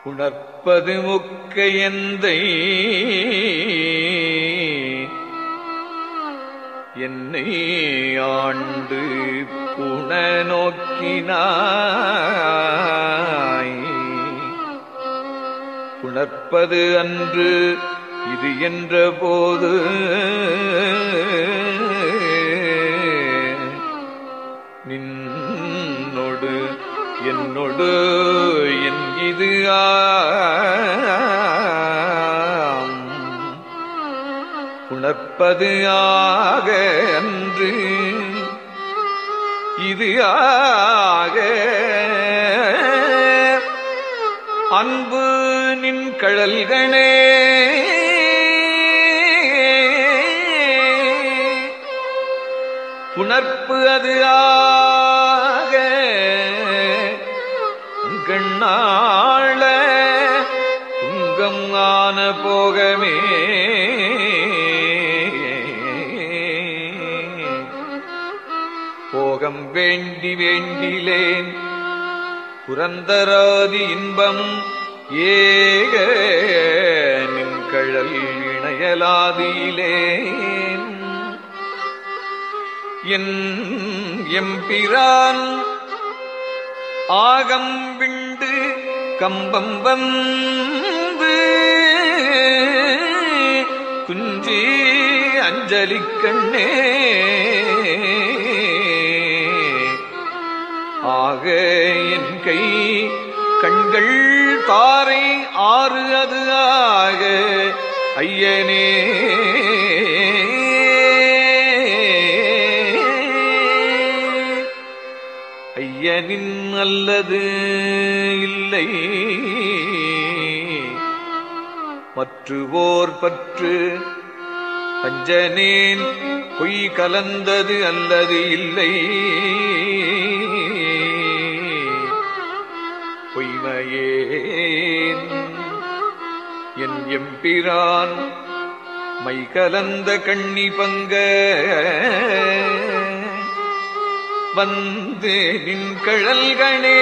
உணர்ப்பது முக்கையந்தை என்னை ஆண்டு புன நோக்கினாய். உணர்ப்பது அன்று இது என்ற போது நின்னொடு என்னொடு என் இது உணர்ப்பது ஆக அன்று இது ஆக அன்பு நின் கழல்களே புணர்ப்பு அது ஆக கண்ணாள துங்கம் ஆன போகமே போகம் வேண்டி வேண்டிலேன் புரந்தராதி இன்பம் ஏக நின் கழல் இணையலாதியிலேன் என் எம்பிரான் ஆகம் விண்டு கம்பம் வந்து குஞ்சி அஞ்சலி கண்ணே ஆக என் கை கண்கள் தாரை ஆறு அது ஆக ஐயனே ஐயனின் அல்லது இல்லை மற்றுவோர் பற்று அஞ்சனேன் பொய் கலந்தது அல்லது இல்லை பொய்மையேன் என் எம்பிரான் மை கலந்த கண்ணி பங்க வந்து நின் கழல்களே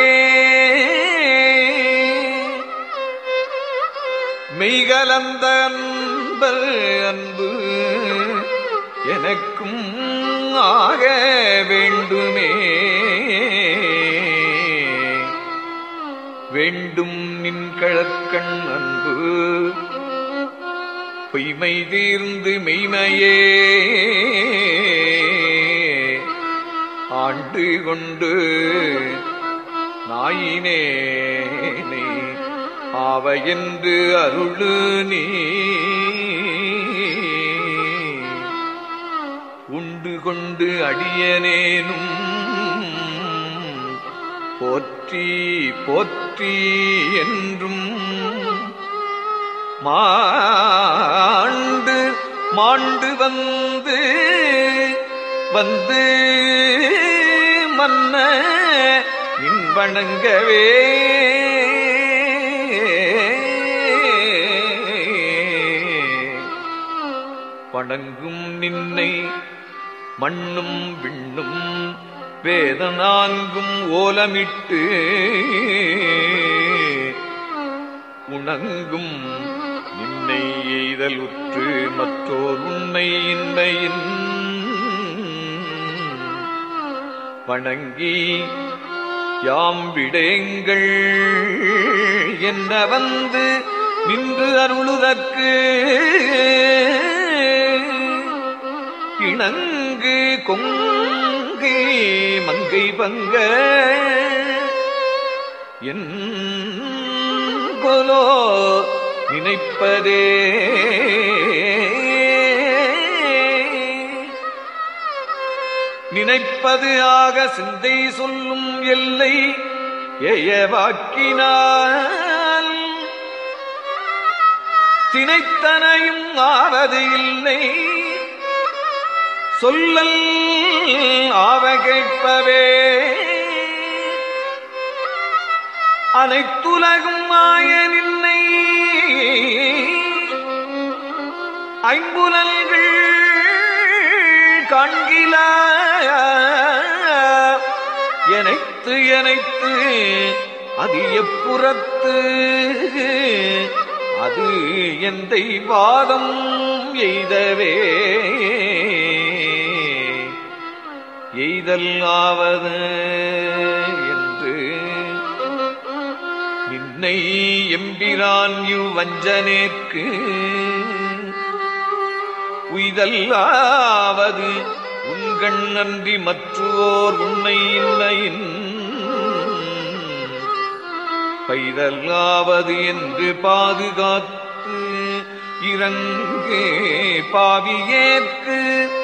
மெய்கலந்த அன்பர் அன்பு எனக்கும் ஆக வேண்டுமே வேண்டும் நின் கழற்கண் அன்பு பொய்மை தீர்ந்து மெய்மையே ஆண்டு கொண்டு நாயினேனை ஆவையென்று அருளு நீ உண்டு கொண்டு அடியனேனும் போற்றி போற்றி என்றும் மாண்டு மாண்டு வந்து வந்து மன்ன நின் வணங்கவே வணங்கும் நின்னை மண்ணும் விண்ணும் வேத நான்கும் ஓலமிட்டு உணங்கும் நின்னை எய்தல் உற்று மற்றோர் உண்மை இன்மையின் வணங்கி யாம் விடேங்கள் என்ன வந்து நின்று அருளுதற்கு இணங்கு கொங்கை மங்கை பங்க என் கொலோ நினைப்பதே நினைப்பது ஆக சிந்தை சொல்லும் எல்லை எயவாக்கினால் தினைத்தனையும் ஆவது இல்லை சொல்லல் ஆவ கேட்பவே அனைத்துலகும் ஆய நின்னை ஐம்புலன்கள் காண்கிலா எனைத்து எனைத்து அது எப்புறத்து அது எந்தை வாதம் எய்தவே எய்தல் ஆவது என்று நின்னை எம்பிரான் வஞ்சனேற்கு உய்தல்லாவது உண்கண் நன்றி மற்றோர் உண்மை இல்லையின் பைதல்லாவது என்று பாதுகாத்து இறங்கு பாவியேற்கு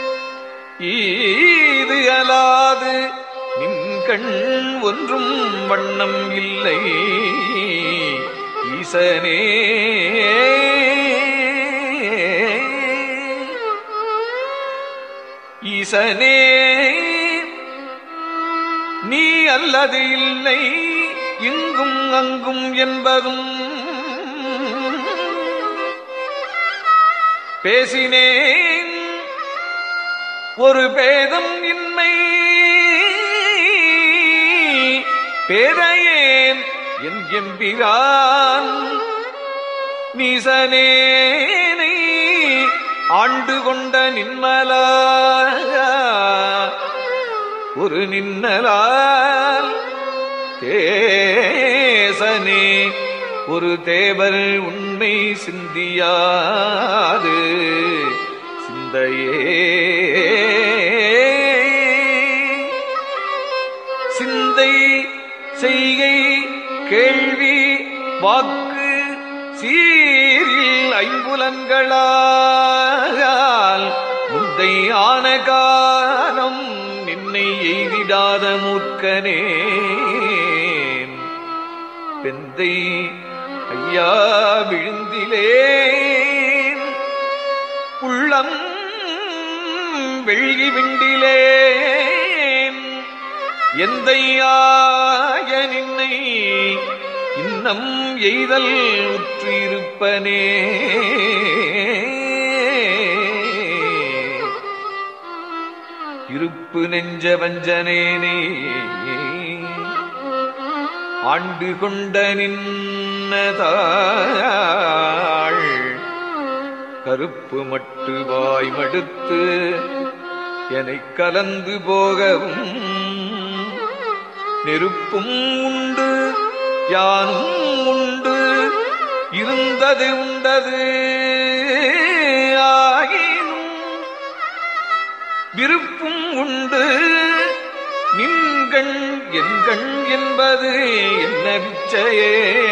ஈது அலாது நின்கண் ஒன்றும் வண்ணம் இல்லை ஈசனே ஈசனே நீ அல்லது இல்லை இங்கும் அங்கும் என்பதும் பேசினேன் ஒரு பேதம் இன்மை பேதையேன் என் எம்பிரான் நீசனேனை ஆண்டு கொண்ட நின்மலா ஒரு நின்னலால் தேசனே ஒரு தேவர் உண்மை சிந்தியாது சிந்தையே சிந்தை செய்கை கேள்வி வாக்கு சீரில் ஐம்புலன்களால் முந்தை ஆன காலம் நின்னை எய்திடாத மூர்க்கனே பெந்தை ஐயா விழுந்திலேன் உள்ளம் வெள்ளி விண்டிலேன் எந்தையாய நின்னை இன்னம் எய்தல் உற்றிருப்பனே இருப்பு நெஞ்ச வஞ்சனேனே ஆண்டு கொண்ட நின்னதாள் கருப்பு மட்டு வாய் மடுத்து என்னைக் கலந்து போகவும் நெருப்பும் உண்டு யானும் உண்டு இருந்தது உண்டது ஆயினும் விருப்பும் உண்டு நின்கண் என்கண் என்பது என்ன விச்சையே